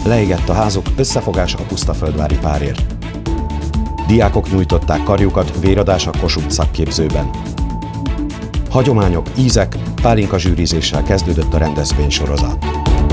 Leégett a házuk, összefogás a pusztaföldvári párért. Diákok nyújtották karjukat, véradás a Kossuth szakképzőben. Hagyományok, ízek, pálinka zsűrizéssel kezdődött a rendezvénysorozat.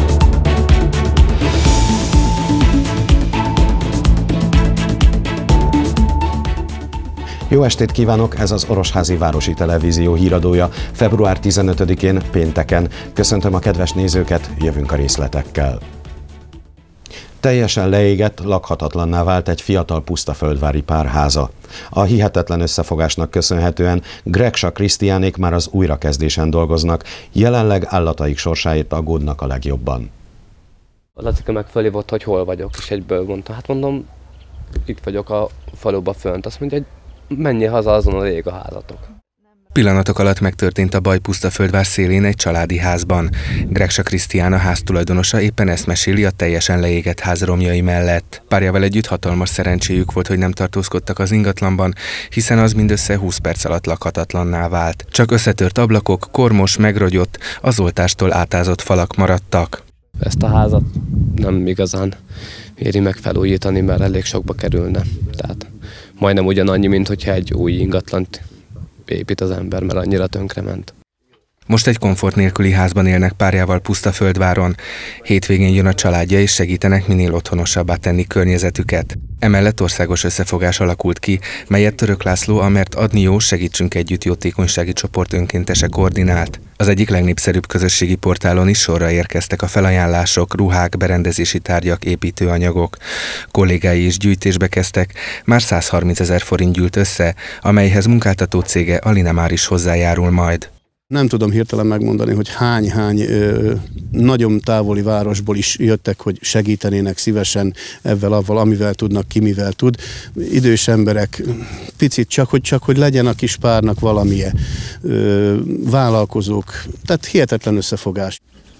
Jó estét kívánok, ez az Orosházi Városi Televízió híradója február 15-én, pénteken. Köszöntöm a kedves nézőket, jövünk a részletekkel. Teljesen leégett, lakhatatlanná vált egy fiatal pusztaföldvári pár háza. A hihetetlen összefogásnak köszönhetően Gregsa Krisztiánék már az újrakezdésen dolgoznak, jelenleg állataik sorsáért aggódnak a legjobban. A Lacika meg fölhívott, hogy hol vagyok, és egyből mondta, hát mondom, itt vagyok a faluba fönt. Azt mondja, hogy menjél haza, azonnal ég a házatok. Pillanatok alatt megtörtént a baj Pusztaföldvár szélén egy családi házban. Gregsa Krisztián, a ház tulajdonosa éppen ezt meséli a teljesen leégett ház romjai mellett. Párjával együtt hatalmas szerencséjük volt, hogy nem tartózkodtak az ingatlanban, hiszen az mindössze 20 perc alatt lakhatatlanná vált. Csak összetört ablakok, kormos, megrogyott, az oltástól átázott falak maradtak. Ezt a házat nem igazán éri meg felújítani, mert elég sokba kerülne. Tehát majdnem ugyanannyi, mint hogyha egy új ingatlant épít az ember, mert annyira tönkrement. Most egy komfort nélküli házban élnek párjával Pusztaföldváron. Hétvégén jön a családja, és segítenek minél otthonosabbá tenni környezetüket. Emellett országos összefogás alakult ki, melyet Török László, a Mert Adni Jó, Segítsünk Együtt jótékonysági csoport önkéntese koordinált. Az egyik legnépszerűbb közösségi portálon is sorra érkeztek a felajánlások, ruhák, berendezési tárgyak, építőanyagok. Kollégái is gyűjtésbe kezdtek, már 130 000 forint gyűlt össze, amelyhez munkáltató cége Alinemár is hozzájárul majd. Nem tudom hirtelen megmondani, hogy hány nagyon távoli városból is jöttek, hogy segítenének szívesen ezzel, avval, amivel tudnak, ki mivel tud. Idős emberek, picit csak hogy legyen a kis párnak valamilyen, vállalkozók, tehát hihetetlen összefogás.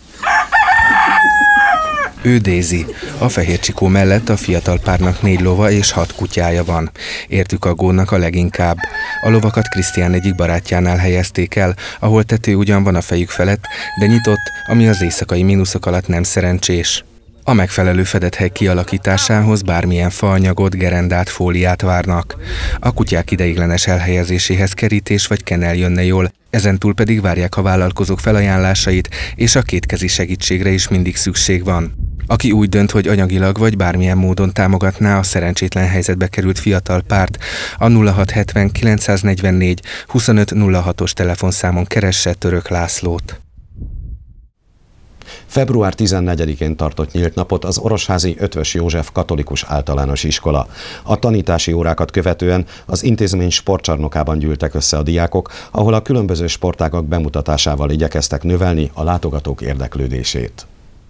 Ő Daisy. A Fehér Csikó mellett a fiatal párnak 4 lova és 6 kutyája van. Értük aggódnak a leginkább. A lovakat Krisztián egyik barátjánál helyezték el, ahol tető ugyan van a fejük felett, de nyitott, ami az éjszakai mínuszok alatt nem szerencsés. A megfelelő fedett hely kialakításához bármilyen faanyagot, gerendát, fóliát várnak. A kutyák ideiglenes elhelyezéséhez kerítés vagy kenel jönne jól, ezentúl pedig várják a vállalkozók felajánlásait, és a kétkezi segítségre is mindig szükség van. Aki úgy dönt, hogy anyagilag vagy bármilyen módon támogatná a szerencsétlen helyzetbe került fiatal párt, a 0670 944 2506-os telefonszámon keresse Török Lászlót. Február 14-én tartott nyílt napot az Orosházi Eötvös József Katolikus Általános Iskola. A tanítási órákat követően az intézmény sportcsarnokában gyűltek össze a diákok, ahol a különböző sportágak bemutatásával igyekeztek növelni a látogatók érdeklődését.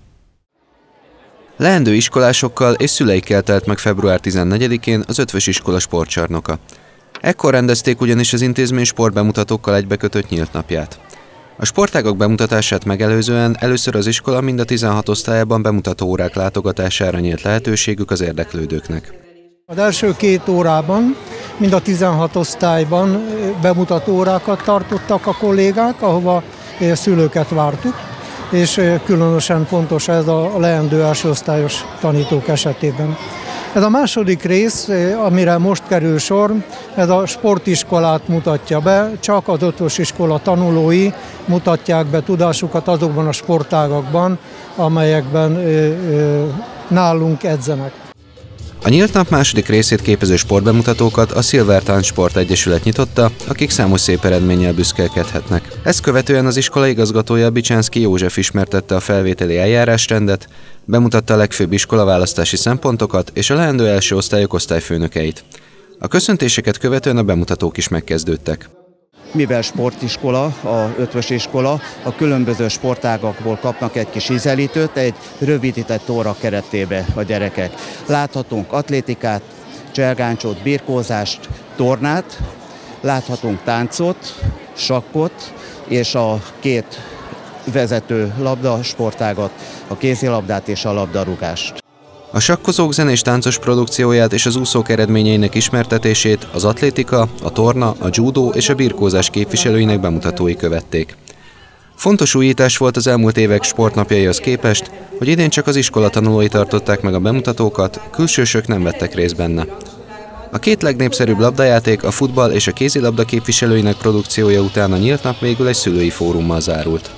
Leendő iskolásokkal és szüleikkel telt meg február 14-én az Eötvös iskola sportcsarnoka. Ekkor rendezték ugyanis az intézmény sportbemutatókkal egybekötött nyílt napját. A sportágak bemutatását megelőzően először az iskola mind a 16 osztályában bemutató órák látogatására nyílt lehetőségük az érdeklődőknek. Az első 2 órában mind a 16 osztályban bemutató órákat tartottak a kollégák, ahova szülőket vártuk, és különösen fontos ez a leendő első osztályos tanítók esetében. Ez a második rész, amire most kerül sor, ez a sportiskolát mutatja be, csak az Eötvös iskola tanulói mutatják be tudásukat azokban a sportágakban, amelyekben nálunk edzenek. A nyílt nap második részét képező sportbemutatókat a Silvertán Sport Egyesület nyitotta, akik számos szép eredménnyel büszkélkedhetnek. Ezt követően az iskola igazgatója Bicsánszky József ismertette a felvételi eljárásrendet, bemutatta a legfőbb iskolaválasztási szempontokat és a leendő első osztályok osztályfőnökeit. A köszöntéseket követően a bemutatók is megkezdődtek. Mivel sportiskola, a Eötvös iskola, a különböző sportágakból kapnak egy kis ízelítőt, egy rövidített óra keretébe a gyerekek. Láthatunk atlétikát, cselgáncsot, birkózást, tornát, láthatunk táncot, sakkot és a 2 vezető labdasportágat, a kézilabdát és a labdarúgást. A sakkozók zenés táncos produkcióját és az úszók eredményeinek ismertetését az atlétika, a torna, a judó és a birkózás képviselőinek bemutatói követték. Fontos újítás volt az elmúlt évek sportnapjaihoz képest, hogy idén csak az iskola tanulói tartották meg a bemutatókat, külsősök nem vettek részt benne. A két legnépszerűbb labdajáték, a futball és a kézilabda képviselőinek produkciója után a nyílt nap végül egy szülői fórummal zárult.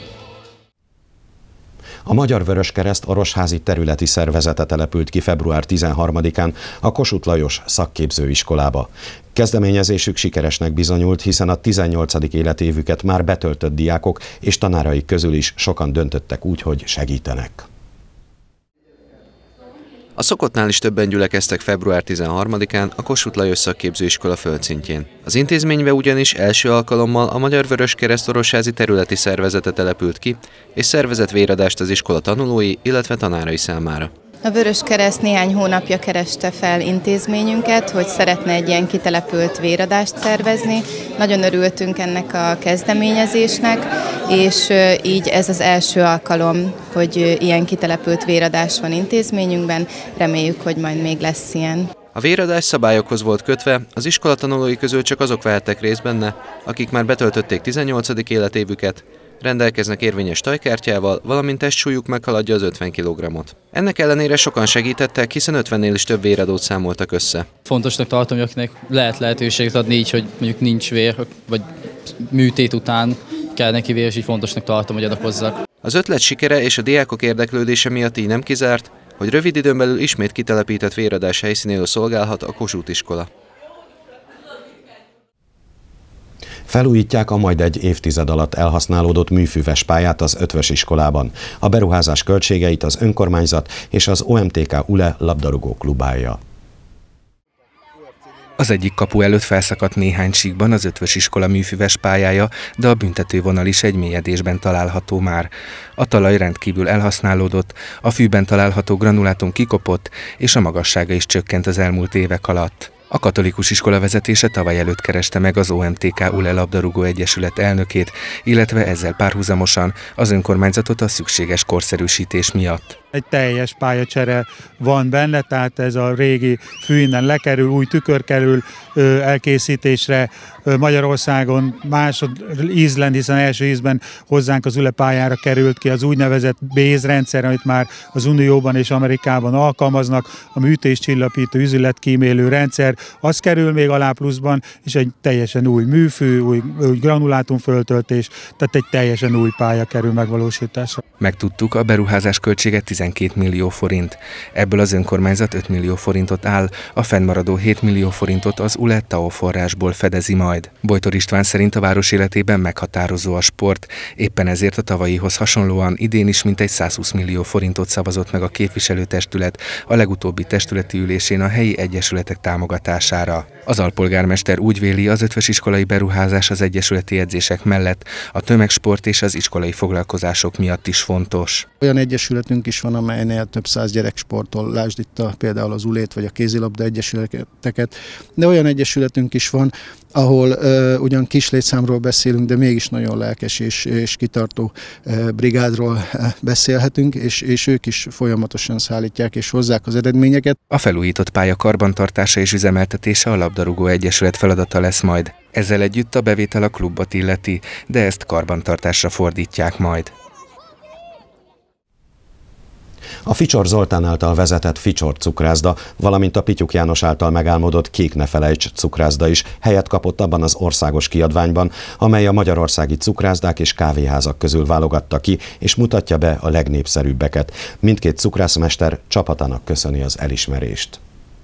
A Magyar Vöröskereszt orosházi területi szervezete települt ki február 13-án a Kossuth Lajos szakképzőiskolába. Kezdeményezésük sikeresnek bizonyult, hiszen a 18. életévüket már betöltött diákok és tanáraik közül is sokan döntöttek úgy, hogy segítenek. A szokottnál is többen gyülekeztek február 13-án a Kossuth Lajos szakképzőiskola földszintjén. Az intézménybe ugyanis első alkalommal a Magyar Vöröskereszt orosházi területi szervezete települt ki, és szervezett véradást az iskola tanulói, illetve tanárai számára. A Vöröskereszt néhány hónapja kereste fel intézményünket, hogy szeretne egy ilyen kitelepült véradást szervezni. Nagyon örültünk ennek a kezdeményezésnek, és így ez az első alkalom, hogy ilyen kitelepült véradás van intézményünkben. Reméljük, hogy majd még lesz ilyen. A véradás szabályokhoz volt kötve, az iskola tanulói közül csak azok vehettek részt benne, akik már betöltötték 18. életévüket, rendelkeznek érvényes tajkártyával, valamint testsúlyuk meghaladja az 50 kg-ot. Ennek ellenére sokan segítettek, hiszen 50-nél is több véradót számoltak össze. Fontosnak tartom, hogy akinek lehet lehetőséget adni így, hogy mondjuk nincs vér, vagy műtét után kell neki vér, és így fontosnak tartom, hogy adakozzak. Az ötlet sikere és a diákok érdeklődése miatt így nem kizárt, hogy rövid időn belül ismét kitelepített véradás helyszínéül szolgálhat a Kossuth iskola. Felújítják a majd egy évtized alatt elhasználódott műfüves pályát az Eötvös iskolában. A beruházás költségeit az önkormányzat és az OMTK ULE labdarúgó klubálja. Az egyik kapu előtt felszakadt néhány síkban az Eötvös iskola műfüves pályája, de a büntetővonal is egy mélyedésben található már. A talaj rendkívül elhasználódott, a fűben található granulátum kikopott, és a magassága is csökkent az elmúlt évek alatt. A katolikus iskola vezetése tavaly előtt kereste meg az OMTK ULE labdarúgó egyesület elnökét, illetve ezzel párhuzamosan az önkormányzatot a szükséges korszerűsítés miatt. Egy teljes pályacsere van benne, tehát ez a régi fű innen lekerül, új tükör kerül elkészítésre. Magyarországon ízlen, hiszen első ízben hozzánk az ULE pályára került ki az úgynevezett BASE rendszer, amit már az Unióban és Amerikában alkalmaznak, a műtéscsillapító üzletkímélő rendszer, az kerül még alá pluszban, és egy teljesen új műfű, új granulátumföltöltés, tehát egy teljesen új pálya kerül megvalósításra. Megtudtuk, a beruházás költsége 12 millió forint. Ebből az önkormányzat 5 millió forintot áll, a fennmaradó 7 millió forintot az ULE TAO forrásból fedezi majd. Bojtor István szerint a város életében meghatározó a sport, éppen ezért a tavalyihoz hasonlóan idén is mintegy 120 millió forintot szavazott meg a képviselőtestület a legutóbbi testületi ülésén a helyi egyesületek támogatására. Az alpolgármester úgy véli, az Eötvös iskolai beruházás az egyesületi edzések mellett a tömegsport és az iskolai foglalkozások miatt is fontos. Olyan egyesületünk is van, amelynél több száz gyerek sportol, lásd itt például az ULÉT vagy a kézilabda egyesületeket, de olyan egyesületünk is van, ahol ugyan kis létszámról beszélünk, de mégis nagyon lelkes és kitartó brigádról beszélhetünk, és ők is folyamatosan szállítják és hozzák az eredményeket. A felújított pálya karbantartása és üzemeltetése a labdarúgó egyesület feladata lesz majd. Ezzel együtt a bevétel a klubot illeti, de ezt karbantartásra fordítják majd. A Ficsor Zoltán által vezetett Ficsor cukrászda, valamint a Pityuk János által megálmodott Kék ne felejts cukrászda is helyet kapott abban az országos kiadványban, amely a magyarországi cukrászdák és kávéházak közül válogatta ki, és mutatja be a legnépszerűbbeket. Mindkét cukrászmester csapatának köszöni az elismerést.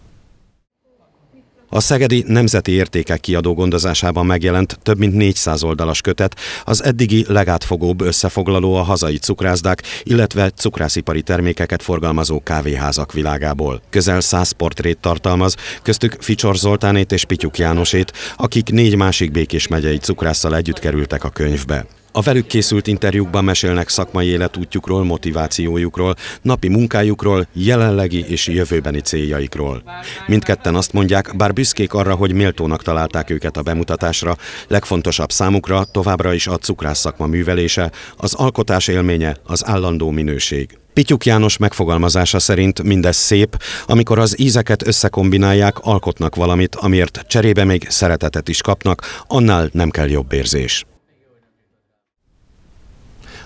A Szegedi Nemzeti Értékek Kiadó gondozásában megjelent több mint 400 oldalas kötet, az eddigi legátfogóbb összefoglaló a hazai cukrászdák, illetve cukrászipari termékeket forgalmazó kávéházak világából. Közel 100 portrét tartalmaz, köztük Ficsor Zoltánét és Pityuk Jánosét, akik 4 másik Békés megyei cukrásszal együtt kerültek a könyvbe. A velük készült interjúkban mesélnek szakmai életútjukról, motivációjukról, napi munkájukról, jelenlegi és jövőbeni céljaikról. Mindketten azt mondják, bár büszkék arra, hogy méltónak találták őket a bemutatásra, legfontosabb számukra továbbra is a cukrászszakma művelése, az alkotás élménye, az állandó minőség. Pityuk János megfogalmazása szerint mindez szép, amikor az ízeket összekombinálják, alkotnak valamit, amiért cserébe még szeretetet is kapnak, annál nem kell jobb érzés.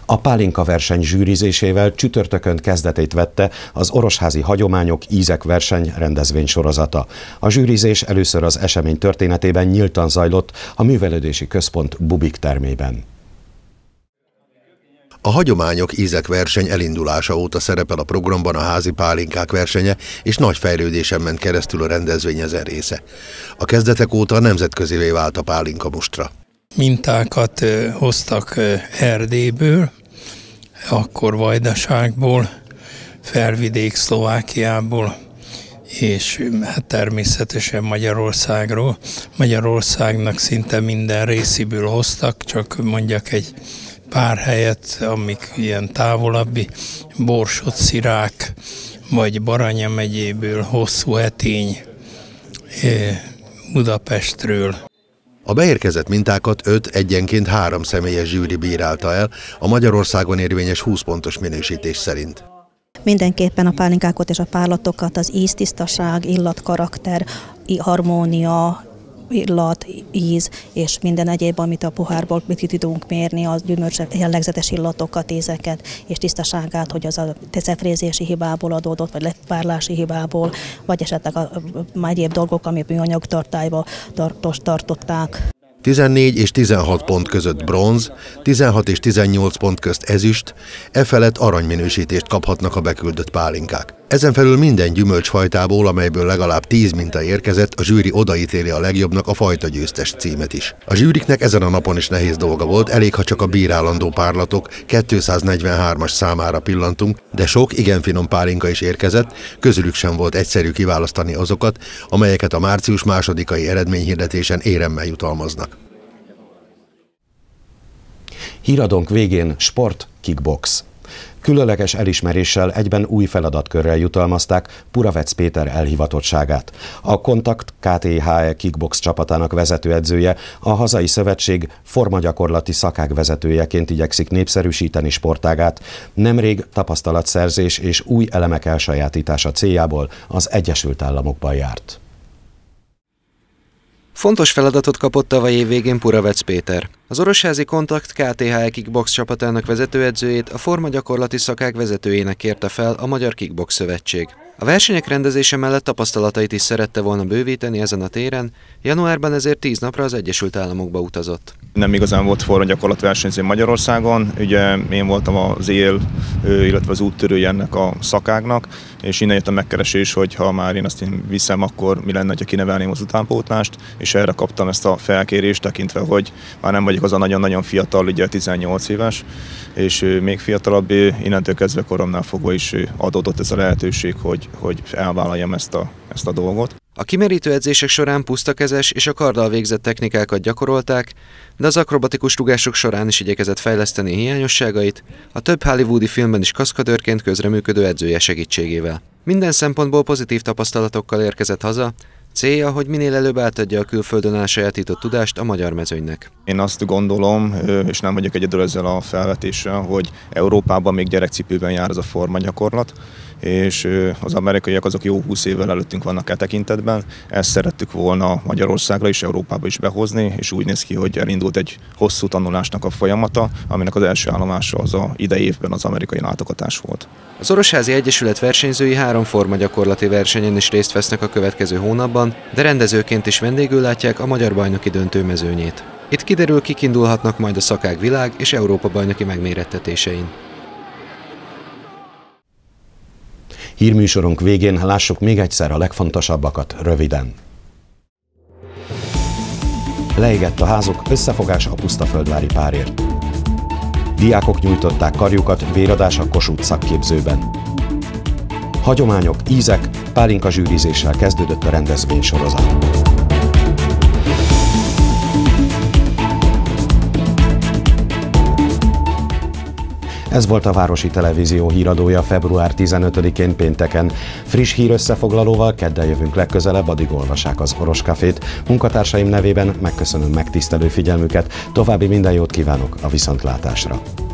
A pálinka verseny zsűrizésével csütörtökön kezdetét vette az Orosházi Hagyományok Ízek verseny rendezvénysorozata. A zsűrizés először az esemény történetében nyíltan zajlott a Művelődési Központ Bubik termében. A Hagyományok Ízek verseny elindulása óta szerepel a programban a házi pálinkák versenye, és nagy fejlődésen ment keresztül a rendezvény ezen része. A kezdetek óta nemzetközivé vált a pálinka mustra. Mintákat hoztak Erdélyből, akkor Vajdaságból, Felvidék Szlovákiából, és hát természetesen Magyarországról. Magyarországnak szinte minden részéből hoztak, csak mondjak egy pár helyet, amik ilyen távolabbi, Borsod, Szirák, vagy Baranya megyéből, Hosszúhetény, Budapestről. A beérkezett mintákat 5 egyenként 3 személyes zsűri bírálta el, a Magyarországon érvényes 20 pontos minősítés szerint. Mindenképpen a pálinkákat és a párlatokat az íztisztaság, illatkarakter, harmónia, illat, íz és minden egyéb, amit a pohárból tudunk mérni, az gyümölcs jellegzetes illatokat, ízeket és tisztaságát, hogy az a cefrézési hibából adódott, vagy letpárlási hibából, vagy esetleg egyéb dolgok, ami műanyag tartályba tartották. 14 és 16 pont között bronz, 16 és 18 pont közt ezüst, felett aranyminősítést kaphatnak a beküldött pálinkák. Ezen felül minden gyümölcsfajtából, amelyből legalább 10 minta érkezett, a zsűri odaítéli a legjobbnak a fajta győztes címet is. A zsűriknek ezen a napon is nehéz dolga volt, elég ha csak a bírálandó párlatok 243-as számára pillantunk, de sok igen finom pálinka is érkezett, közülük sem volt egyszerű kiválasztani azokat, amelyeket a március 2-ai eredményhirdetésen éremmel jutalmaznak. Híradónk végén sport, kickbox. Különleges elismeréssel egyben új feladatkörrel jutalmazták Puravec Péter elhivatottságát. A Kontakt KTHE kickbox csapatának vezetőedzője, a hazai szövetség formagyakorlati szakák vezetőjeként igyekszik népszerűsíteni sportágát, nemrég tapasztalatszerzés és új elemek elsajátítása céljából az Egyesült Államokban járt. Fontos feladatot kapott tavaly év végén Puravec Péter. Az Orosházi Kontakt KTHE kickbox csapatának vezetőedzőjét a formagyakorlati szakák vezetőjének kérte fel a Magyar Kickbox Szövetség. A versenyek rendezése mellett tapasztalatait is szerette volna bővíteni ezen a téren, januárban ezért 10 napra az Egyesült Államokba utazott. Nem igazán volt formagyakorlat versenyző Magyarországon, ugye én voltam az illetve az úttörője ennek a szakágnak, és innen jött a megkeresés, hogy ha már én azt viszem, akkor mi lenne, ha kinevelném az utánpótlást, és erre kaptam ezt a felkérést, tekintve, hogy már nem vagyok az a nagyon-nagyon fiatal, ugye 18 éves, és még fiatalabb, innentől kezdve koromnál fogva is adódott ez a lehetőség, hogy elvállaljam ezt a dolgot. A kimerítő edzések során pusztakezes és a karddal végzett technikákat gyakorolták, de az akrobatikus rugások során is igyekezett fejleszteni hiányosságait, a több hollywoodi filmben is kaszkadőrként közreműködő edzője segítségével. Minden szempontból pozitív tapasztalatokkal érkezett haza, célja, hogy minél előbb átadja a külföldön elsajátított tudást a magyar mezőnynek. Én azt gondolom, és nem vagyok egyedül ezzel a felvetéssel, hogy Európában még gyerekcipőben jár ez a formagyakorlat, és az amerikaiak azok jó 20 évvel előttünk vannak e tekintetben. Ezt szerettük volna Magyarországra és Európába is behozni, és úgy néz ki, hogy elindult egy hosszú tanulásnak a folyamata, aminek az első állomása az idei évben az amerikai látogatás volt. Az Orosházi Egyesület versenyzői 3 formagyakorlati versenyen is részt vesznek a következő hónapban, de rendezőként is vendégül látják a magyar bajnoki döntő mezőnyét. Itt kiderül, kik indulhatnak majd a szakák világ és Európa bajnoki megmérettetésein. Hírműsorunk végén lássuk még egyszer a legfontosabbakat röviden. Leégett a házuk, összefogás a pusztaföldvári párért. Diákok nyújtották karjukat véradás a Kossuth szakképzőben. Hagyományok, ízek, pálinka zsűrizéssel kezdődött a rendezvénysorozat. Ez volt a Városi Televízió híradója február 15-én pénteken. Friss hír összefoglalóval kedden jövünk legközelebb, addig olvassák az Oros Cafét. Munkatársaim nevében megköszönöm megtisztelő figyelmüket, további minden jót kívánok a viszontlátásra.